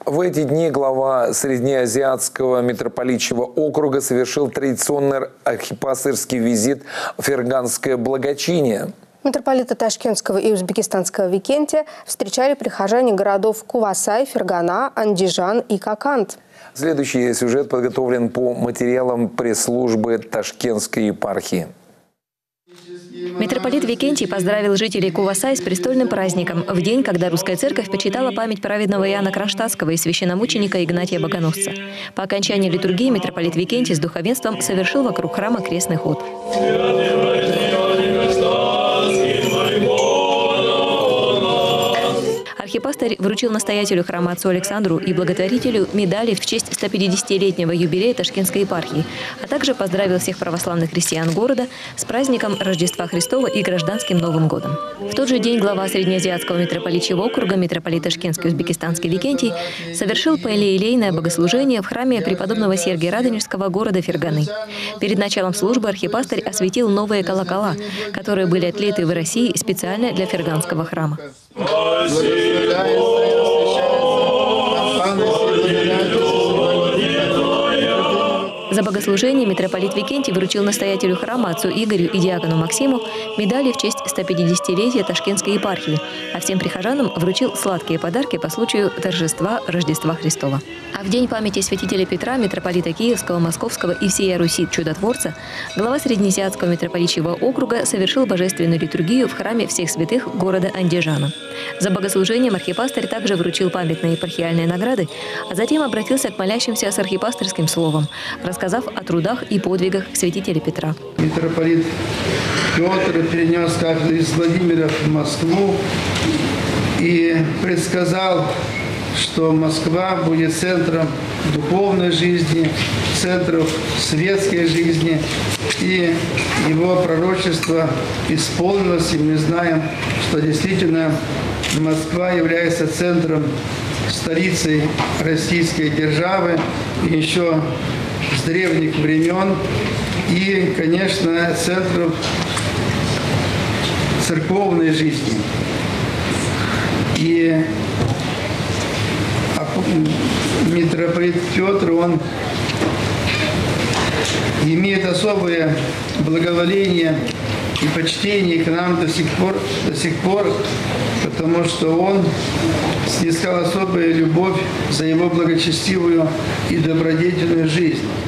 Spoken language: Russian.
В эти дни глава Среднеазиатского митрополитчего округа совершил традиционный архипастырский визит в Ферганское благочиние. Митрополита Ташкентского и Узбекистанского Викентия встречали прихожане городов Кувасай, Фергана, Андижан и Коканд. Следующий сюжет подготовлен по материалам пресс-службы Ташкентской епархии. Митрополит Викентий поздравил жителей Кувасай с престольным праздником в день, когда русская церковь почитала память праведного Иоанна Кронштадтского и священномученика Игнатия Богоносца. По окончании литургии митрополит Викентий с духовенством совершил вокруг храма крестный ход. Архипастырь вручил настоятелю храма отцу Александру и благотворителю медали в честь 150-летнего юбилея Ташкентской епархии, а также поздравил всех православных христиан города с праздником Рождества Христова и Гражданским Новым годом. В тот же день глава Среднеазиатского митрополитчего округа, митрополит Ташкентский и Узбекистанский Викентий, совершил паэлеилейное богослужение в храме преподобного Сергия Радонежского города Ферганы. Перед началом службы архипастырь осветил новые колокола, которые были отлиты в России специально для Ферганского храма. За богослужение митрополит Викентий вручил настоятелю храма отцу Игорю и диакону Максиму медали в честь 150-летия Ташкентской епархии, а всем прихожанам вручил сладкие подарки по случаю торжества Рождества Христова. А в день памяти святителя Петра, митрополита Киевского, Московского и всея Руси Чудотворца, глава Среднеазиатского митрополитчего округа совершил божественную литургию в храме всех святых города Андижана. За богослужением архипастырь также вручил памятные епархиальные награды, а затем обратился к молящимся с архипастырским словом, рассказав о трудах и подвигах святителя Петра. Митрополит Петр перенес кафедру из Владимира в Москву и предсказал, что Москва будет центром духовной жизни, центром светской жизни. И его пророчество исполнилось, и мы знаем, что действительно Москва является центром, столицей российской державы еще с древних времен и, конечно, центром церковной жизни. И митрополит Петр, он имеет особое благоволение и почтение к нам до сих пор, потому что он снискал особую любовь за его благочестивую и добродетельную жизнь.